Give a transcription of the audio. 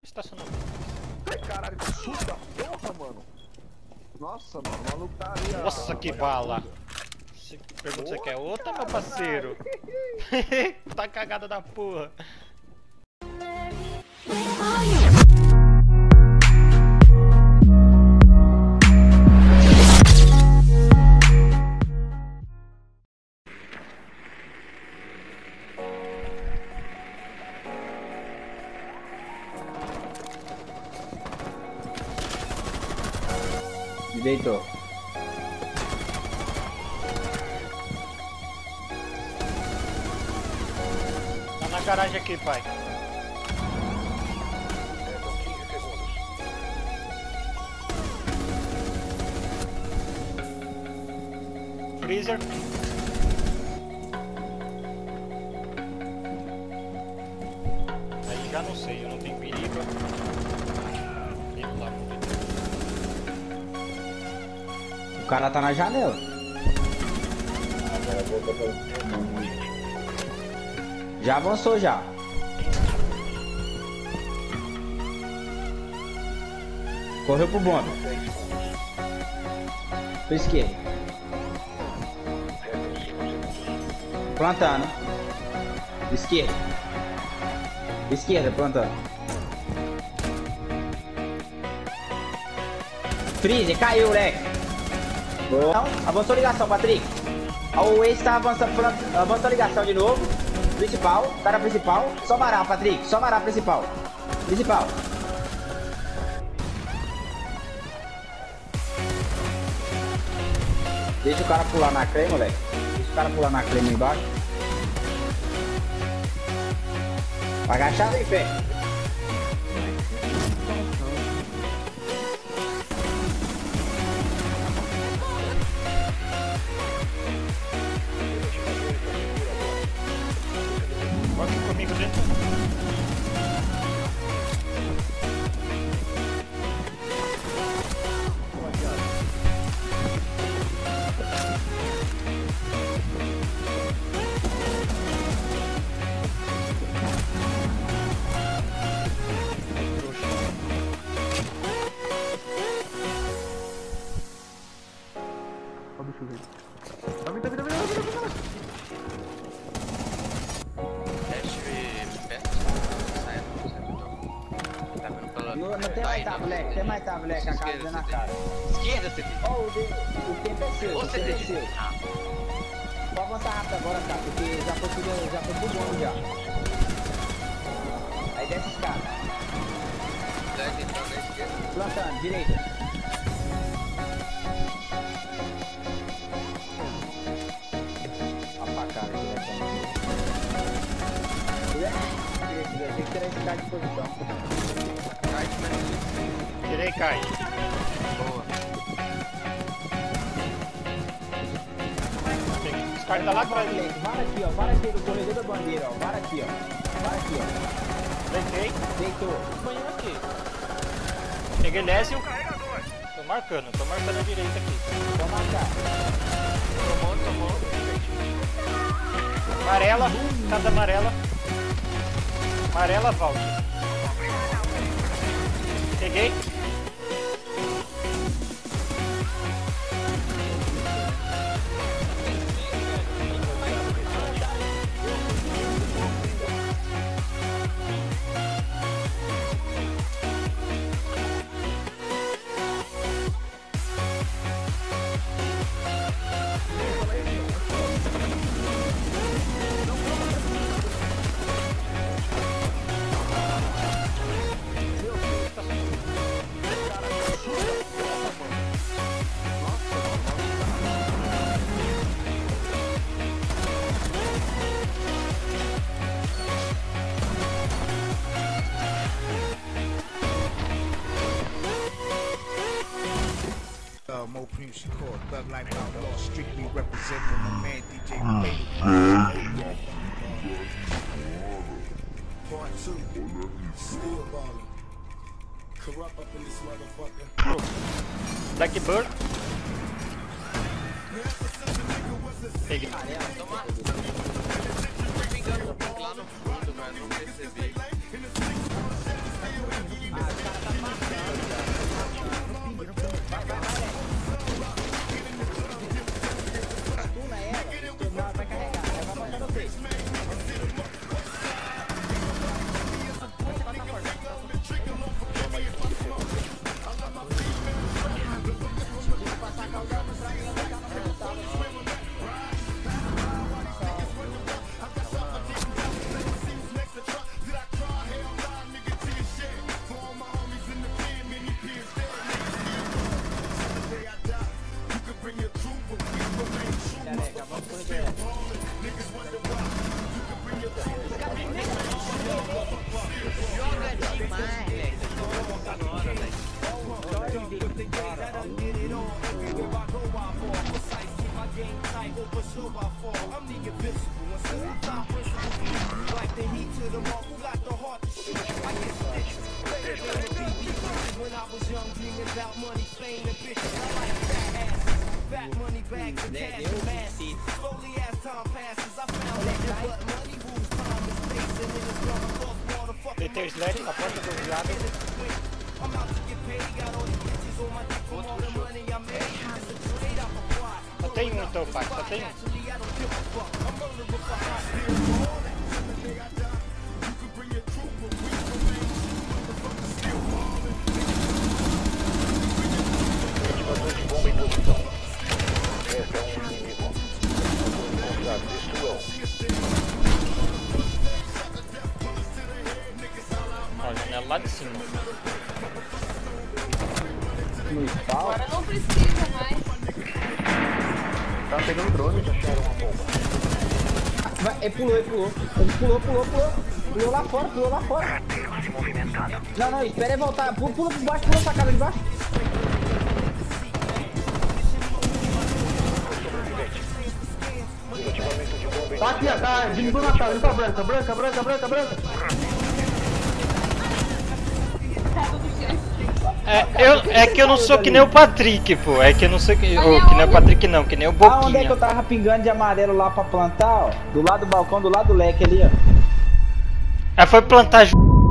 Estacionamento. Ai, caralho, que susto da porra, mano. Nossa, mano, o maluco tá ali. Nossa, que bala. Você pergunta se quer outra, meu parceiro? Tá cagada da porra. Deitou. Tá na garagem aqui, pai. São 15 segundos. Freezer. Aí já não sei, eu não tenho perigo. Pelo amor de Deus. O cara tá na janela. Já avançou já. Correu pro bomba. Pro esquerda. Plantando. Esquerda. Esquerda, plantando. Freezer, caiu, moleque. Não, avançou a ligação, Patrick. O Ace tá avançando, avançou a ligação de novo. Principal, cara principal. Só varar, Patrick. Só varar principal. Principal. Deixa o cara pular na creme, moleque. Deixa o cara pular na creme embaixo. Vai agachar aí, pé. Pode ir comigo dentro. Ó, deixa eu ver. Tá vindo. Não tem mais tá, moleque. Tem mais tá, moleque. A cara na cara. Esquerda, CT. Ó, o tempo é seu. Ou O tempo é CT. seu. Vou avançar rápido agora, cara, porque já foi tudo bom já. Aí desce os caras. Deve entrar na esquerda. Plantando, direita. Olha pra cara aqui, direita. Tem que tirar esse cara de posição. Tirei, cai. Boa. Os caras tá lá atrás. Para aqui, ó. Para aqui no corredor da bandeira, ó. Para aqui, ó. Para aqui, ó. Deitei. Deitou. Banho aqui. Peguei Lésio. Tô marcando a direita aqui. Vou marcar. Tomou. Amarela, casa amarela. Amarela, volta. Peguei. Mo Prince Shakur, Thug Life Outlaw, strictly representing my man DJ Fatal. Part 2, still ballin'. Corrupt up in this motherfucker. Blackbird. Peguei. Toma. Tô pingando lá no fundo, velho. Não percebi. Deitei o sled na porta do viado. Só tem um então, pai, só tem um. Olha, janela lá de cima. No spawn. Agora não precisa mais. Tá pegando drone. Ele pulou. Ele pulou. Pulou lá fora. Não, espera ele voltar. Pula por baixo, pula essa casa de baixo. Tá aqui, ó, tá vindo do Natal, ele tá branca. É que eu não sou que nem o Patrick, pô. É que eu não sou que. Oh, que nem o Patrick não, que nem o Boquinha. Aonde é que eu tava pingando de amarelo lá pra plantar, ó? Do lado do balcão, do lado do leque ali, ó. Aí foi plantar.